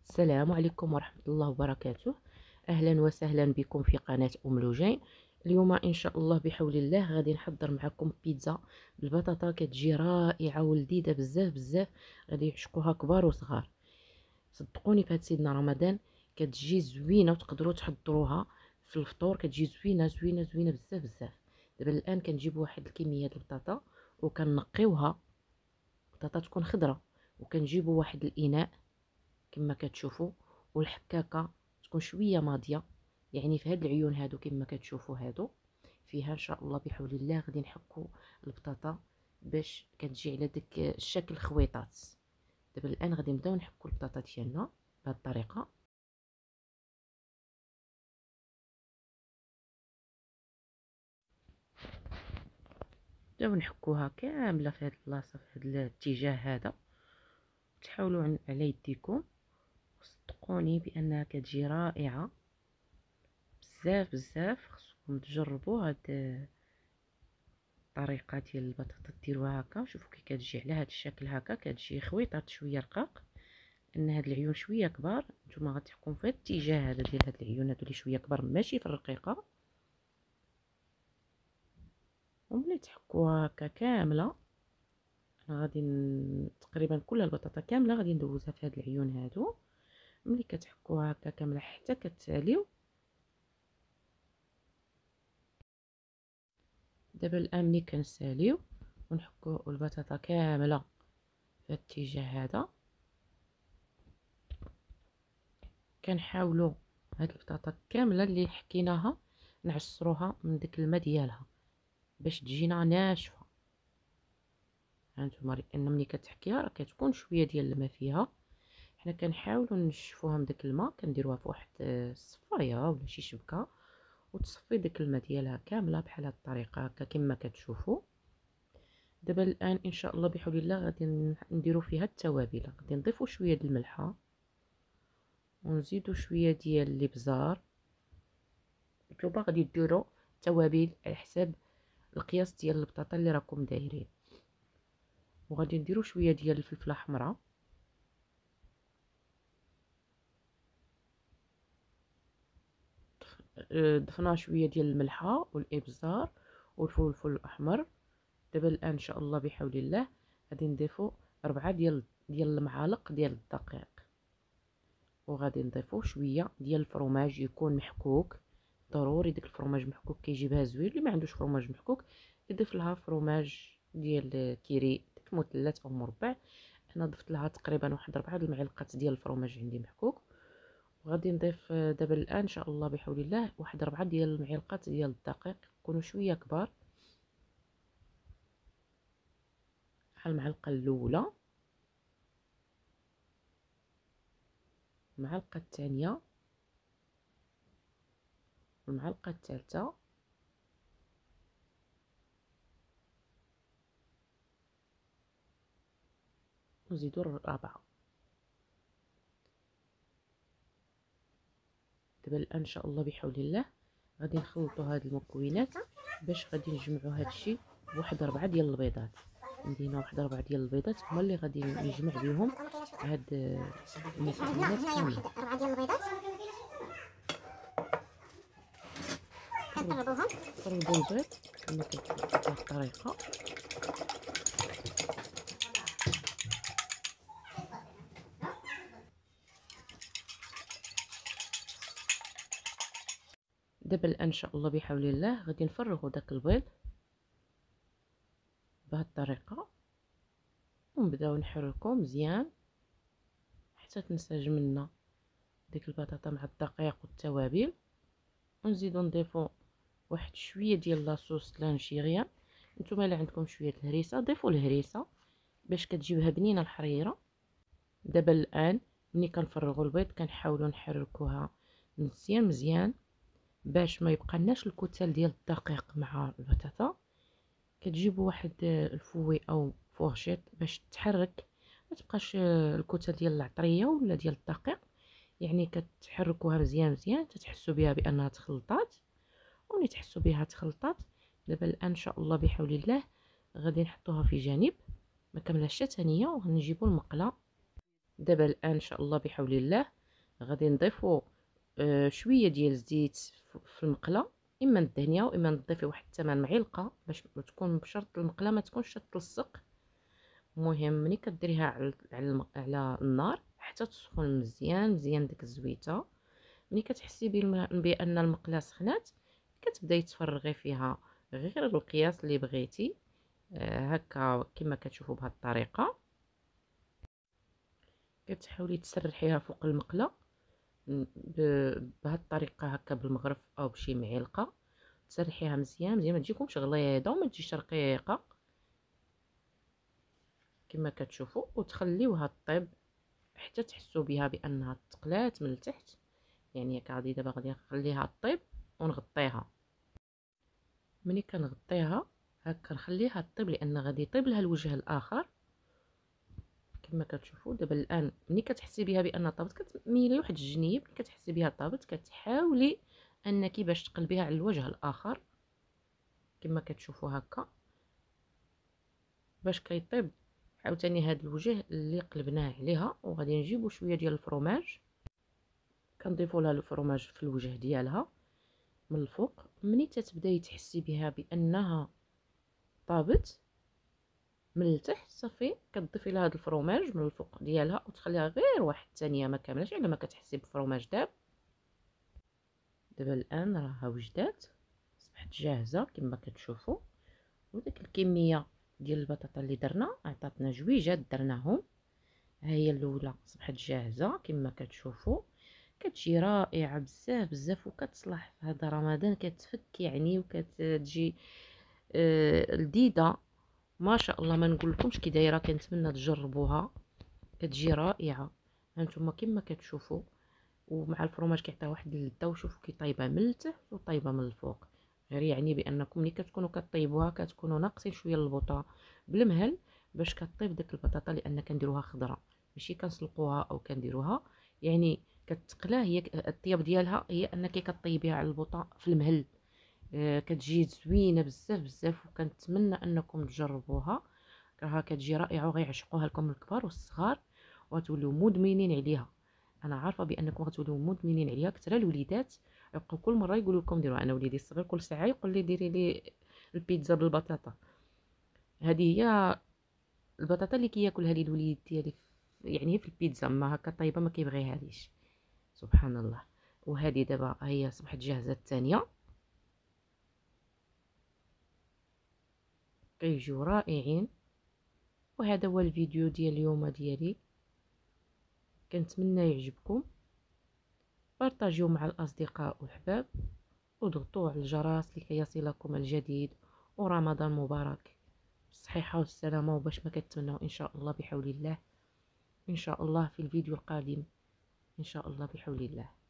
السلام عليكم ورحمة الله وبركاته. أهلا وسهلا بكم في قناة أم لوجين. اليوم إن شاء الله بحول الله غادي نحضر معكم بيتزا بالبطاطا، كتجي رائعة ولذيذة بزاف بزاف. غادي يعشقوها كبار وصغار. صدقوني في هاد سيدنا رمضان كتجي زوينة وتقدروا تحضروها في الفطور، كتجي زوينة زوينة زوينة بزاف بزاف. دابا الآن كنجيبوا واحد الكمية د البطاطا وكنقيوها، البطاطا تكون خضرة، وكنجيبوا واحد الإناء كما كتشوفوا، والحكاكه تكون شويه ماضيه. يعني في هاد العيون هادو كما كتشوفوا هادو فيها ان شاء الله بحول الله غادي نحكوا البطاطا باش كتجي على داك الشكل خويطات. دابا الان غادي نبداو نحكوا البطاطا ديالنا بهذه الطريقه. نبداو نحكوها كامله في هاد البلاصه، في هاد الاتجاه هذا. تحاولوا على يديكم، صدقوني بانها كتجي رائعه بزاف بزاف. خصكم تجربوا هاد الطريقه ديال البطاطا، ديروها هكا. شوفوا كي كتجي على هذا الشكل هكا، كتجي خويطات شويه رقاق، ان هاد العيون شويه كبار. نتوما غتحكم في الاتجاه هذا ديال هاد العيون هادو اللي شويه كبار، ماشي في الرقيقه. وملي تحكوها هكا كامله، انا غادي تقريبا كل البطاطا كامله غادي ندوزها في هاد العيون هادو. ملي كتحكوها هكا كامله حتى كتساليو. دابا الان ملي كنساليو ونحكو البطاطا كامله في الاتجاه هذا، كنحاولوا هاد البطاطا كامله اللي حكيناها نعصروها من داك الماء ديالها باش تجينا ناشفه. هانتوما لان ملي كتحكيها راه كتكون شويه ديال الماء فيها، حنا كنحاولوا نشفوها من داك الماء. كنديروها في واحد الصفايه ولا شي شبكه وتصفي داك الماء ديالها كامله بحال هاد الطريقه هكا كما كتشوفوا. دابا الان ان شاء الله بحول الله غادي نديروا فيها التوابل. غادي نضيفوا شويه د الملحه، ونزيدوا شويه ديال الابزار. نتوما غادي ديروا توابل على حساب القياس ديال البطاطا اللي راكم دايرين. وغادي نديروا شويه ديال الفلفله حمراء، ضفنا شويه ديال الملحه والابزار والفلفل الاحمر. دابا الان ان شاء الله بحول الله غادي نضيفوا 4 ديال المعالق ديال الدقيق، وغادي نضيفوا شويه ديال الفرماج يكون محكوك. ضروري داك الفرماج محكوك كيجيبها زوين. اللي ما عندوش فرماج محكوك يضيف لها فرماج ديال كيري، داك مثلث او مربع. انا ضفت لها تقريبا واحد 4 المعالق ديال الفرماج عندي محكوك. وغادي نضيف دابا الان ان شاء الله بحول الله واحد 4 ديال المعالق ديال الدقيق، يكونوا شويه كبار. بحال المعلقه الاولى، المعلقه الثانيه، والمعلقه الثالثه، ونزيدو الرابعه. دابا الان ان شاء الله بحول الله غادي نخلطوا هاد المكونات باش غادي نجمعوا هاد الشيء بواحد 4 ديال البيضات. عندي هنا واحد 4 ديال البيضات هما اللي غادي نجمع بهم هاد المكونات كامله. 4 ديال البيضات كنقلبوهم. قربوا البيض كما كتشوفوا بهاد الطريقه. دابا الان ان شاء الله بحول الله غادي نفرغوا داك البيض بهاد الطريقه، ونبداو نحركو مزيان حتى تنسجم لنا ديك البطاطا مع الدقيق والتوابل. ونزيدو نضيفو واحد شويه ديال لاصوص لانشيغيان. نتوما الا عندكم شويه الهريسه ضيفوا الهريسه باش كتجيبها بنينه الحريره. دابا الان ملي كنفرغوا البيض كنحاولوا نحركوها مزيان مزيان باش ما يبقى لناش الكتل ديال الدقيق مع البطاطا. كتجيبوا واحد الفوي او فورشيط باش تحرك، ما تبقاش الكتل ديال العطريه ولا ديال الدقيق. يعني كتحركوها مزيان مزيان تتحسوا بها بانها تخلطات. وملي تحسوا بها تخلطات، دابا الان ان شاء الله بحول الله غادي نحطوها في جانب. ما كملاتش ثانيه وغنجيبوا المقله. دابا الان ان شاء الله بحول الله غادي نضيفو شويه ديال الزيت في المقله، اما ندهنيها واما نضيفي واحد 8 معلقه باش تكون بشرط المقله ما تكونش تلصق. المهم ملي كديريها على النار حتى تسخن مزيان مزيان ديك الزويته، ملي كتحسي بان المقله سخنات كتبداي تفرغي فيها غير القياس اللي بغيتي. هكا كما كتشوفوا بهذه الطريقه كتحاولي تسرحيها فوق المقله بهذه الطريقه هكا بالمغرف او بشي معلقه، تسرحيها مزيان مزيان ما تجيكمش غليظه وما تجيش رقيقه كما كتشوفوا، وتخليوها طيب حتى تحسوا بها بانها تقلات من التحت. يعني غادي دابا غادي نخليها طيب ونغطيها. ملي كنغطيها هكا نخليها طيب لان غادي يطيب لها الوجه الاخر كما كتشوفوا. دابا الان ملي كتحسي بها بان طابت كتميلي واحد الجنيب، ملي كتحسي بها طابت كتحاولي انك باش تقلبيها على الوجه الاخر كما كتشوفوا هكا باش كيطيب عاوتاني هذا الوجه اللي قلبناه عليها. وغادي نجيبوا شويه ديال الفرماج كنضيفوا لها الفرماج في الوجه ديالها من الفوق. ملي تتبداي تحسي بها بانها طابت من التحت صافي كتضيفي لها هذا الفرماج من الفوق ديالها وتخليها غير واحد الثانيه ما كاملاش على ما كتحسي بالفرماج داب. دابا الان راها وجدات صبحت جاهزه كما كتشوفوا، وديك الكميه ديال البطاطا اللي درنا عطاتنا جويجات درناهم. ها هي الاولى صبحت جاهزه كما كتشوفوا، كتجي رائعه بزاف بزاف وكتصلح في هذا رمضان كتفك يعني وكتجي لذيذه ما شاء الله. ما نقول لكمش كي دايره، كنتمنى تجربوها كتجي رائعه. هانتوما كما كتشوفوا ومع الفرماج كيعطيها واحد اللذه. وشوفوا كي طايبه من التحت وطايبه من الفوق، غير يعني بانكم ملي كتكونوا كطيبوها كتكونوا ناقصين شويه البطاطا بالمهل باش كطيب ديك البطاطا، لان كنديروها خضره ماشي كنسلقوها او كنديروها يعني كتقلا. هي الطياب ديالها هي انك كطيبيها على البطاطا في المهل. كتجي زوينه بزاف بزاف وكنتمنى انكم تجربوها. راها كتجي رائعه وغيعشقوها لكم الكبار والصغار وغتوليو مدمنين عليها. انا عارفه بانكم غتوليو مدمنين عليها. كثر الوليدات يبقاو كل مره يقولوا لكم ديروها. انا وليدي الصغير كل ساعه يقول لي ديري لي البيتزا بالبطاطا. هذه هي البطاطا اللي كياكلها لي الوليد ديالي يعني في البيتزا، ما هكا طيبه ما كيبغيهاليش سبحان الله. وهذه دابا هي صبحت جاهزه الثانيه كيجيو رائعين. وهذا هو الفيديو ديال اليوم ديالي، كنتمنى يعجبكم. بارطاجيو مع الاصدقاء والحباب وضغطوا على الجرس لكي يصلكم الجديد. ورمضان مبارك بالصحيحه والسلامه وباش ما كتمنوا ان شاء الله بحول الله. ان شاء الله في الفيديو القادم ان شاء الله بحول الله.